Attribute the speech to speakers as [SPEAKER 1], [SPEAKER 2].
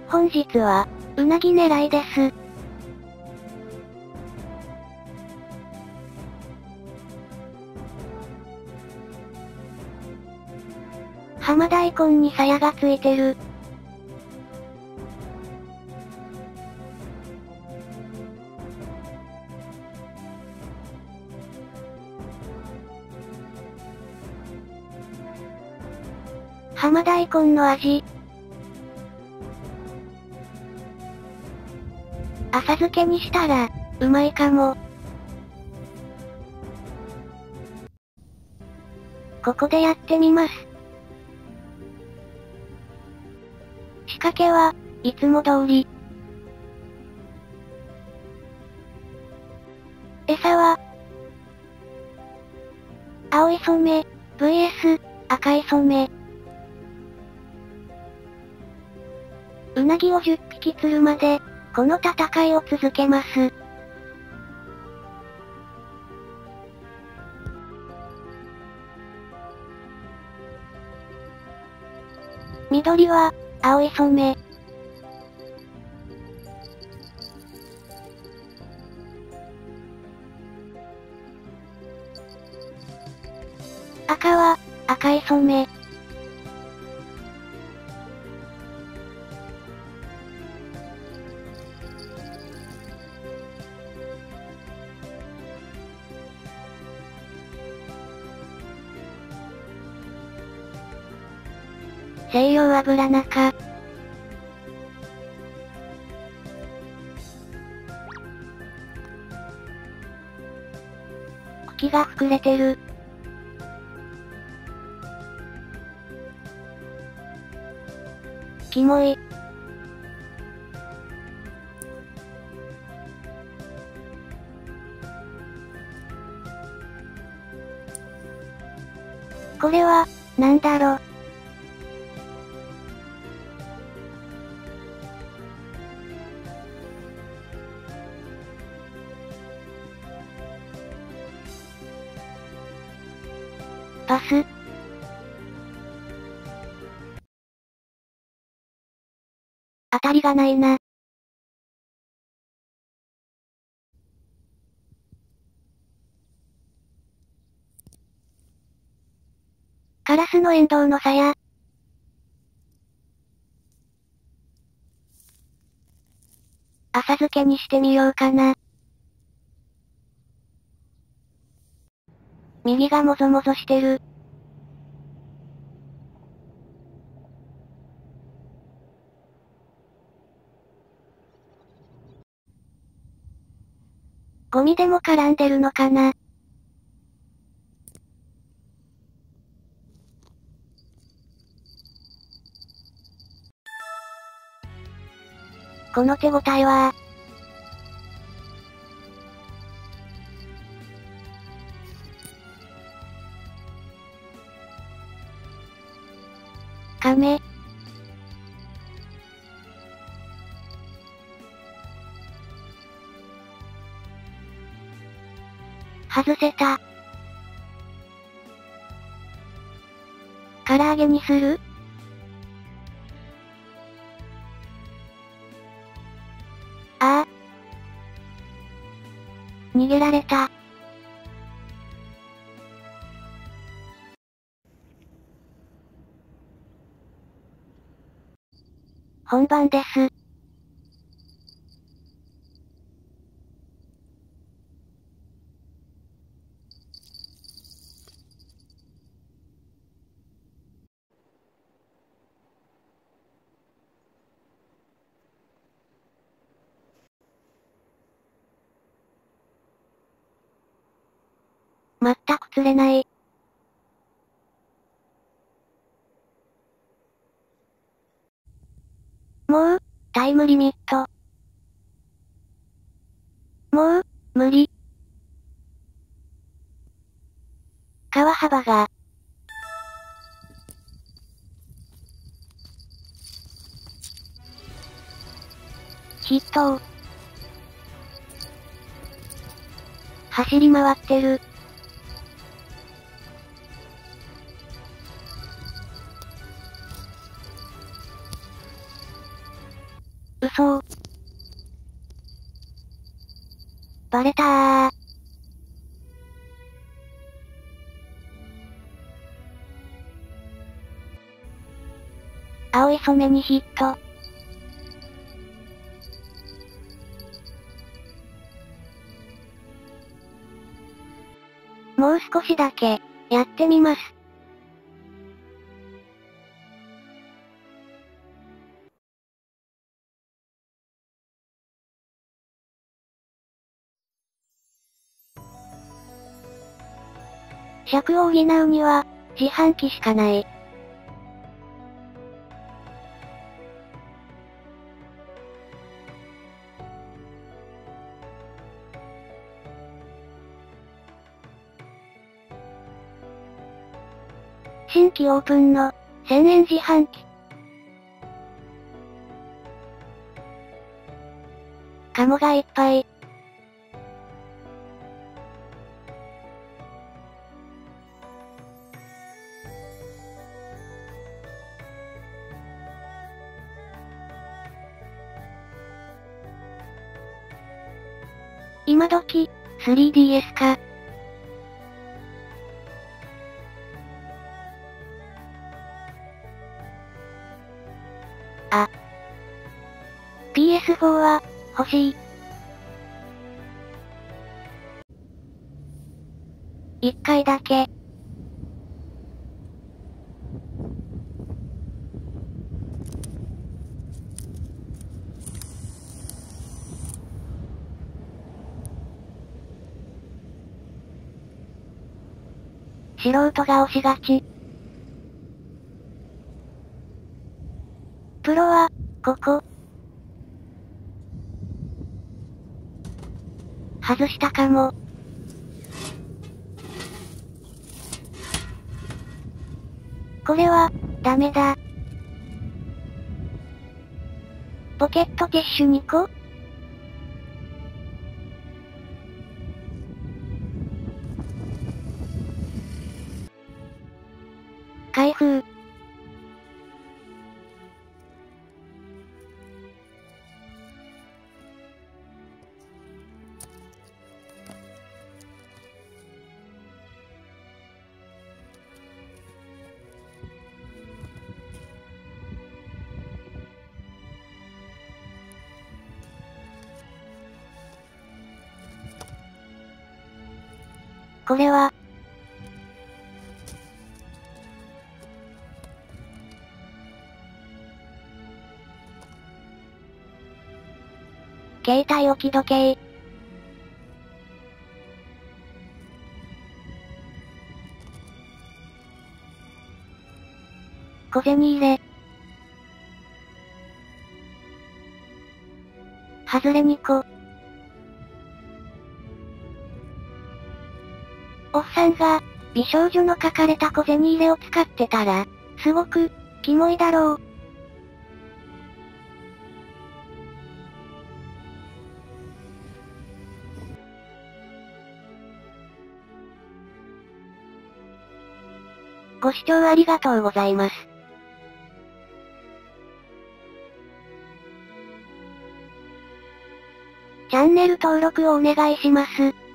[SPEAKER 1] 本日は、うなぎ狙いです。浜大根に鞘がついてる。浜大根の味。浅漬けにしたら、うまいかも。ここでやってみます。仕掛けは、いつも通り。餌は、青い染め、vs、赤い染め。うなぎを10匹釣るまで、この戦いを続けます。緑は、青い染め。赤は、赤い染め。西洋油中。茎が膨れてる。キモい。これは、なんだろ。パス。当たりがないな。カラスのエンドウの鞘。浅漬けにしてみようかな。右がもぞもぞしてる。ゴミでも絡んでるのかな。この手応えは亀。外せた。唐揚げにする？ああ。逃げられた。本番です。全く釣れない。もう、タイムリミット。もう、無理。川幅が。筆頭。走り回ってる。 装。バレたー。青い染めにヒット。もう少しだけ、やってみます。尺を補うには、自販機しかない。新規オープンの、1000円自販機。カモがいっぱい。今時、3DS か。あ。PS4 は、欲しい。一回だけ。素人が押しがち。プロは、ここ。外したかも。これは、ダメだ。ポケットティッシュ2個？開封。これは、携帯置き時計。小銭入れ。外れ2個。おっさんが、美少女の書かれた小銭入れを使ってたら、すごく、キモいだろう。ご視聴ありがとうございます。チャンネル登録をお願いします。